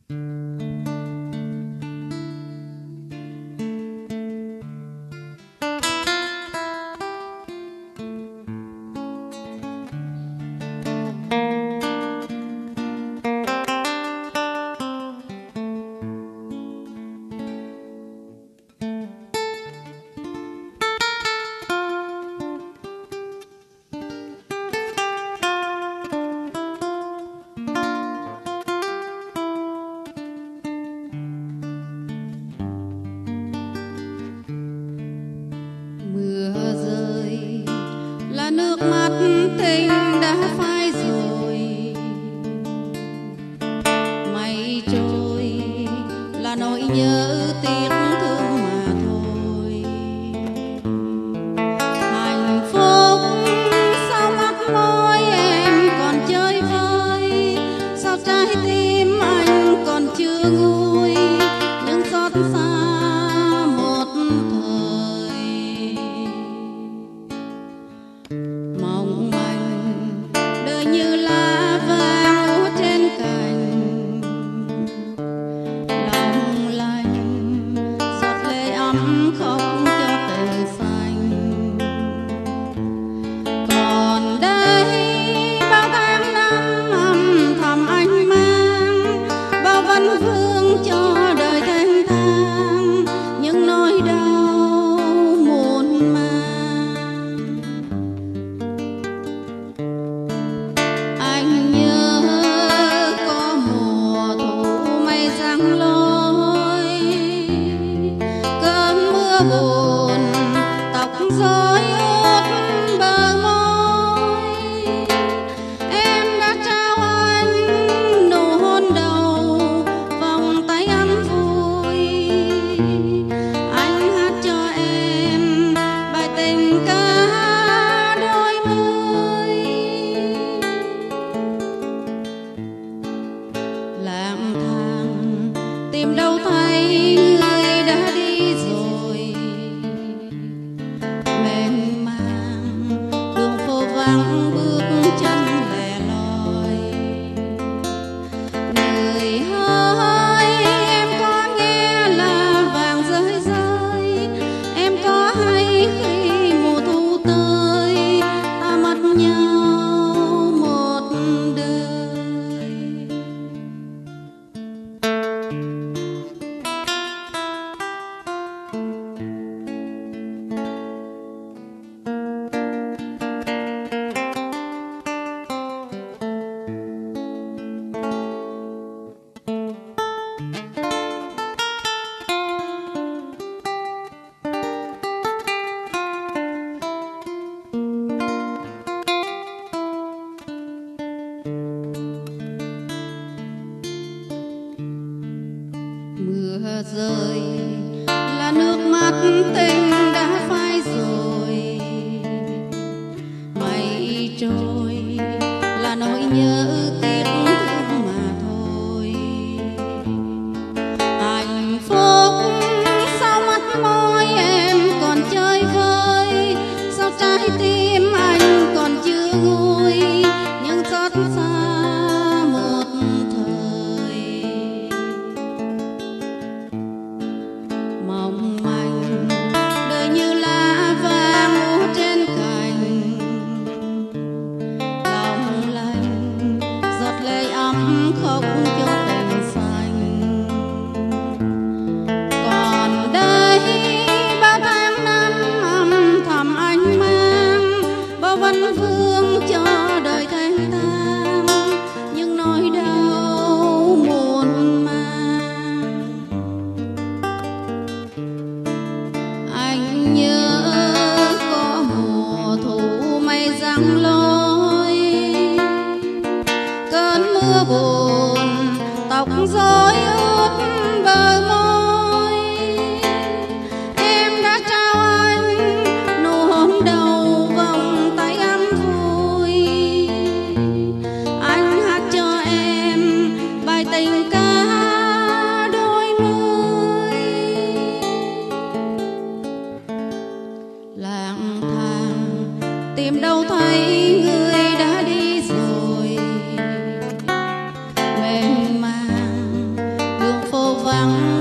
Nước mắt tình đã phai rồi, mây trôi là nỗi nhớ tiếc thương mà thôi. Hạnh phúc sao mắt môi em còn chơi vơi, sao trái tim anh còn chưa nguôi những xót xa một thời. Mong manh đời như lá vàng úa trên cành, lòng lành giọt lệ ấm khóc cho tình xanh. Còn đây bao tháng năm âm thầm anh mang, bao vấn vương cho đời thanh thang những nỗi đau muôn mang. Anh nhớ có mùa thu mây giăng lối, cơn mưa buồn tóc rối ướt bờ môi. Em đã trao anh nụ hôn đầu, vòng tay ấm vui. Anh hát cho em bài tình ca đôi mươi. Lang thang tìm đâu thấy người đã đi rồi, mênh mang đường phố vắng bước chân lẻ loi. Người hỡi em có nghe là vàng rơi rơi, em có hay khi mùa thu tới ta mất nhau một đời. Mưa rơi là nước mắt tình đã phai rồi, mây trôi là nỗi nhớ tiếc thương mà thôi. Hạnh phúc sao mắt môi em còn chơi vơi, sao trái tim anh còn chưa nguôi những xót xa một thời. Mong manh đời như lá vàng úa trên cành, lòng lành giọt lệ ấm khóc cho tình xanh. Còn đây bao tháng năm âm thầm anh mang, bao vấn vương cho đời thanh thang những nỗi đau muôn mang. Anh nhớ có mùa thu mây giăng lối, cơn mưa buồn tóc rối ướt bờ môi. Em đã trao anh nụ hôn đầu, vòng tay ấm vui. Anh hát cho em bài tình ca đôi mươi. Lang thang tìm đâu thấy người đã đi rồi, mênh mang vàng